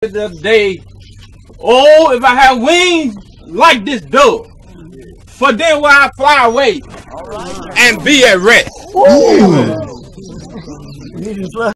the day, oh, if I had wings like this dove, for then will I fly away and be at rest.